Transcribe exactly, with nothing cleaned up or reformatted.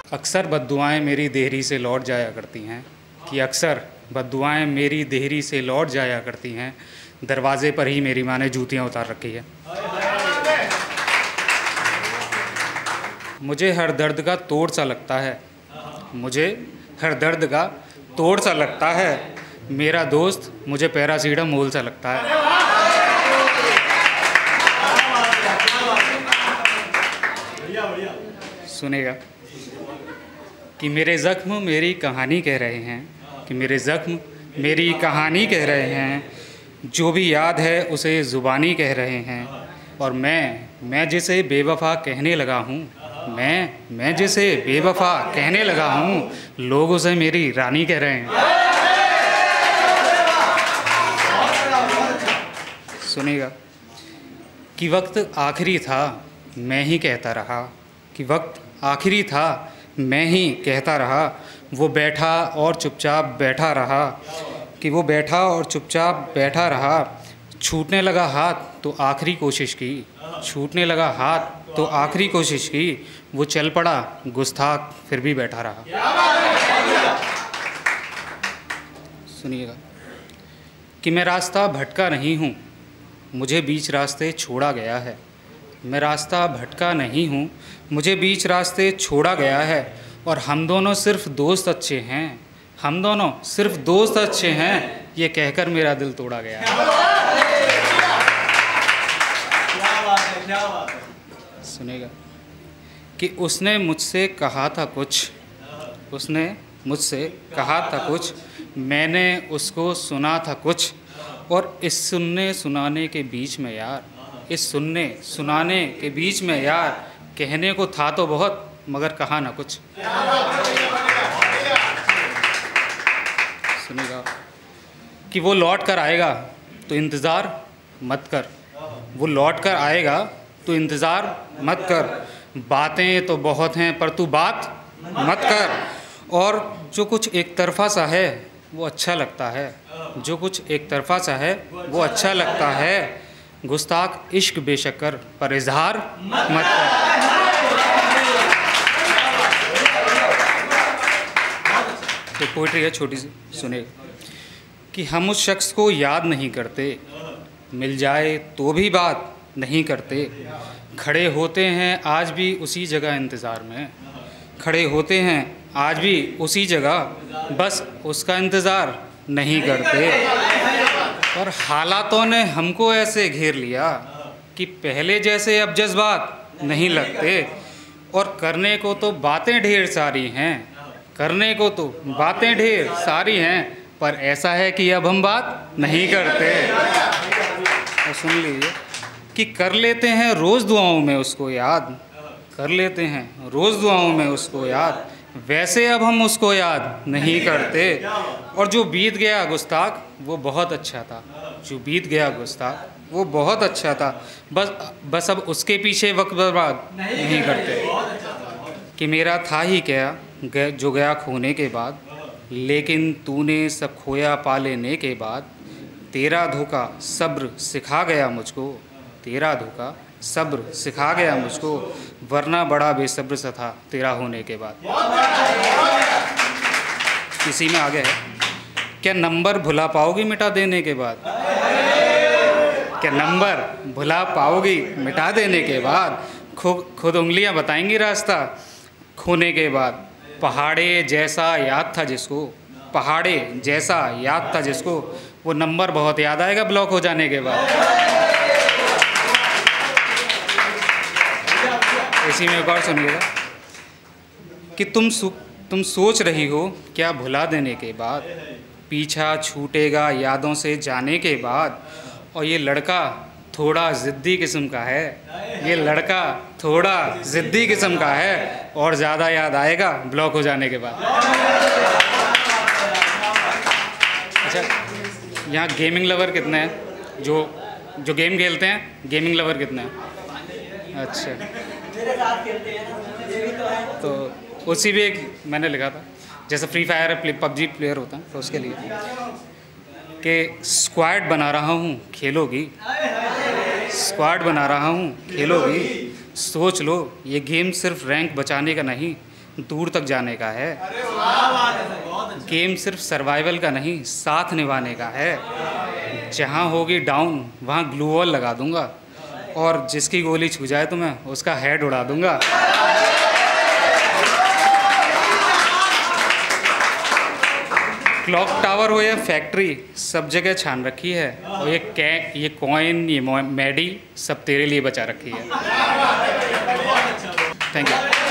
अक्सर बद्दुआएं मेरी देहरी से लौट जाया करती हैं कि अक्सर बद्दुआएं मेरी देहरी से लौट जाया करती हैं। दरवाजे पर ही मेरी माँ ने जूतियाँ उतार रखी है। मुझे हर दर्द का तोड़ सा लगता है मुझे हर दर्द का तोड़ सा लगता है मेरा दोस्त मुझे पैरासीटामोल सा लगता है। सुनेगा कि मेरे ज़ख्म मेरी कहानी कह रहे हैं कि मेरे ज़ख्म मेरी कहानी कह रहे हैं। जो भी याद है उसे ज़ुबानी कह रहे हैं। और मैं मैं जिसे बेवफ़ा कहने लगा हूँ मैं मैं जिसे बेवफ़ा कहने लगा हूँ लोग उसे मेरी रानी कह रहे हैं। सुनेगा कि वक्त आखिरी था मैं ही कहता रहा कि वक्त आखिरी था मैं ही कहता रहा। वो बैठा और चुपचाप बैठा रहा कि वो बैठा और चुपचाप बैठा रहा। छूटने लगा हाथ तो आखिरी कोशिश की छूटने लगा हाथ तो आखिरी कोशिश की। वो चल पड़ा गुस्ताख फिर भी बैठा रहा। सुनिएगा कि मैं रास्ता भटका नहीं हूँ मुझे बीच रास्ते छोड़ा गया है। मैं रास्ता भटका नहीं हूँ मुझे बीच रास्ते छोड़ा गया है। और हम दोनों सिर्फ दोस्त अच्छे हैं हम दोनों सिर्फ दोस्त अच्छे हैं ये कहकर मेरा दिल तोड़ा गया है। सुनेगा कि उसने मुझसे कहा था कुछ उसने मुझसे कहा था कुछ मैंने उसको सुना था कुछ। और इस सुनने सुनाने के बीच में यार इस सुनने सुनाने के बीच में यार कहने को था तो बहुत मगर कहा ना कुछ। सुनेगा कि वो लौट कर आएगा तो इंतज़ार मत कर वो लौट कर आएगा तो इंतज़ार मत कर। बातें तो बहुत हैं पर तू बात मत कर। और जो कुछ एक तरफ़ा सा है वो अच्छा लगता है जो कुछ एक तरफ़ा सा है वो अच्छा लगता है। गुस्ताख इश्क बेशक कर पर इजहार मत कर। तो पोइट्री है छोटी सी सुने कि हम उस शख्स को याद नहीं करते मिल जाए तो भी बात नहीं करते। खड़े होते हैं आज भी उसी जगह इंतज़ार में खड़े होते हैं आज भी उसी जगह बस उसका इंतज़ार नहीं करते। और हालातों ने हमको ऐसे घेर लिया कि पहले जैसे अब जज्बात नहीं लगते। और करने को तो बातें ढेर सारी हैं करने को तो बातें ढेर सारी हैं पर ऐसा है कि अब हम बात नहीं करते। और सुन लीजिए कि कर लेते हैं रोज़ दुआओं में उसको याद कर लेते हैं रोज़ दुआओं में उसको याद वैसे अब हम उसको याद नहीं करते। और जो बीत गया गुस्ताख वो बहुत अच्छा था जो बीत गया गुस्ताख वो बहुत अच्छा था बस बस अब उसके पीछे वक्त बर्बाद नहीं करते। कि मेरा था ही क्या जो गया खोने के बाद लेकिन तूने सब खोया पा लेने के बाद। तेरा धोखा सब्र सिखा गया मुझको तेरा धोखा सब्र सिखा गया मुझको वरना बड़ा बेसब्र सा था तेरा होने के बाद। इसी में आगे है क्या नंबर भुला पाओगी मिटा देने के बाद क्या नंबर भुला पाओगी मिटा देने के बाद। खुद खुद उंगलियां बताएंगी रास्ता खोने के बाद। पहाड़े जैसा याद था जिसको पहाड़े जैसा याद था जिसको वो नंबर बहुत याद आएगा ब्लॉक हो जाने के बाद। इसी में एक और सुनिएगा कि तुम तुम सोच रही हो क्या भुला देने के बाद पीछा छूटेगा यादों से जाने के बाद। और ये लड़का थोड़ा ज़िद्दी किस्म का है ये लड़का थोड़ा ज़िद्दी किस्म का है और ज़्यादा याद आएगा ब्लॉक हो जाने के बाद। अच्छा यहाँ गेमिंग लवर कितने हैं जो जो गेम खेलते हैं गेमिंग लवर कितने हैं। अच्छा तो उसी भी एक मैंने लिखा था जैसे फ्री फायर पबजी प्लेयर होता है तो उसके लिए कि स्क्वाड बना रहा हूँ खेलोगी स्क्वाड बना रहा हूँ खेलोगी। सोच लो ये गेम सिर्फ रैंक बचाने का नहीं दूर तक जाने का है। गेम सिर्फ सर्वाइवल का नहीं, साथ निभाने का है। जहाँ होगी डाउन वहाँ ग्लू वॉल लगा दूंगा, और जिसकी गोली छू जाए तो मैं उसका हेड उड़ा दूंगा। क्लॉक टावर हो या फैक्ट्री, सब जगह छान रखी है। और ये कै ये कॉइन, ये मैडी, सब तेरे लिए बचा रखी है। Thank you.